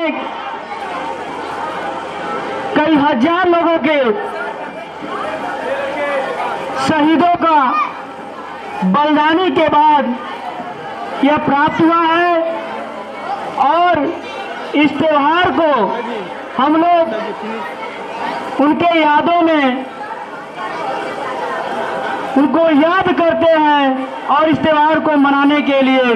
में कई हजार लोगों के शहीदों का बलिदानी के बाद यह प्राप्त हुआ है। और इस त्योहार को हम लोग उनके यादों में उनको याद करते हैं और इस त्योहार को मनाने के लिए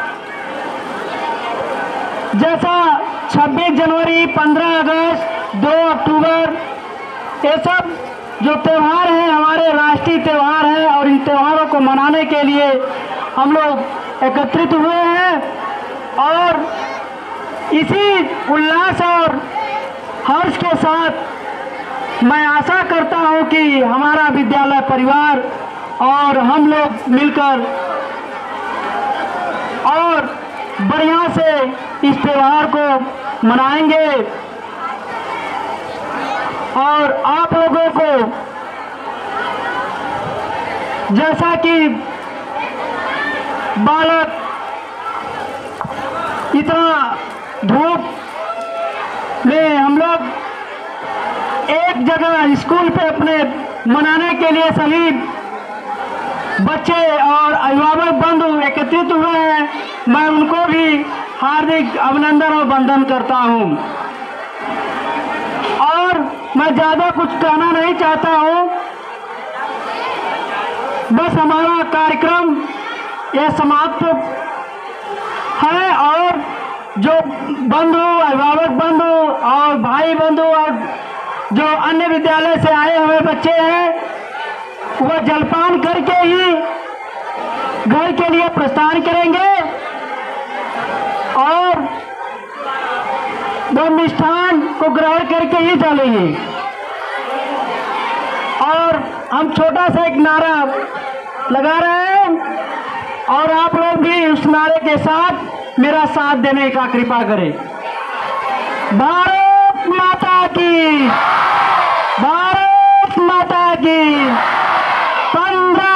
जैसा 26 जनवरी, 15 अगस्त, 2 अक्टूबर, ये सब जो त्यौहार हैं हमारे राष्ट्रीय त्यौहार हैं और इन त्योहारों को मनाने के लिए हम लोग एकत्रित हुए हैं। और इसी उल्लास और हर्ष के साथ मैं आशा करता हूं कि हमारा विद्यालय परिवार और हम लोग मिलकर और बढ़िया से इस त्योहार को मनाएंगे। और आप लोगों को जैसा कि बालक इतना धूप में हम लोग एक जगह स्कूल पे अपने मनाने के लिए सभी बच्चे और अभिभावक बंधु एकत्रित हुए हैं, मैं उनको भी हार्दिक अभिनंदन और वंदन करता हूं। और मैं ज़्यादा कुछ कहना नहीं चाहता हूं, बस हमारा कार्यक्रम यह समाप्त है। और जो बंधु, अभिभावक बंधु और भाई बंधु और जो अन्य विद्यालय से आए हुए बच्चे हैं वह जलपान करके ही घर के लिए प्रस्थान करेंगे और वो मिष्ठान को ग्रहण करके ही चलेंगे। और हम छोटा सा एक नारा लगा रहे हैं और आप लोग भी उस नारे के साथ मेरा साथ देने का कृपा करें। भारत माता की, भारत माता की। 15